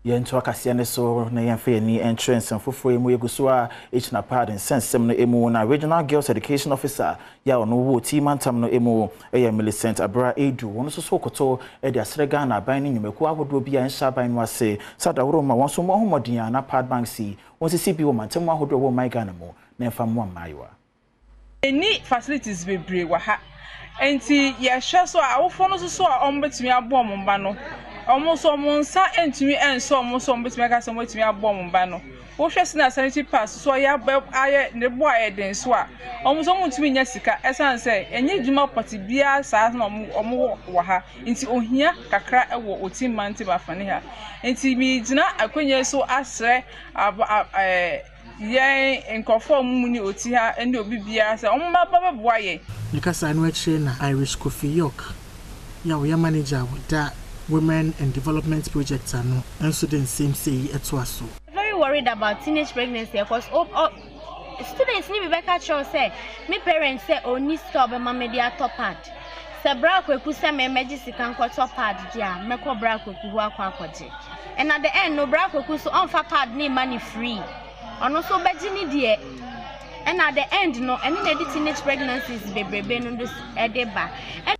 Yentu Kasee ne so na yemfe ni entrance mfofo emu eguso a echina pad nsensem no emu na Regional Girls Education Officer ya ono wo timantam no emu Millicent Abra Edu ono so koto e de asrega na ban ni nyumeku ahodo bia nsha ban no ase sadaworo ma won so mo homodin na pad bank si won sisi bi wo mantem ahodo wo my Ghana mo na mfa mo amaiwa any facilities bebre wa ha enti ye hwe so awofo no so a ombetimi abo omba no omoso monsa entimi enso omoso ombetimi aka so mbetimi abo omba no wo hwe sina sanitary pass so ya aye ne bo aye den so a omoso muntimi nya sika esan se enye djuma poti bia sa na omo wa ha enti ohia kakra ewo oti mante bafane ha enti mi gina akwenye so asre yen enkofo mumuni oti ha ende obi bia se omma baba boaye nikasa anu akire na Irish Coffee York ya we manager with that Women and Development Projects are no and so the same say etwaso. Very worried about teenage pregnancy because students need Rebecca Cho say my parents say only stop my media top pad. Sebra kweku say me emergency can ko top pad dia meko bra kweku ho akwaje. And at the end no bra kweku so on fa pad ni money free. Ono so beji ni die. And at the end no any teenage pregnancies bebrebe no do edeba.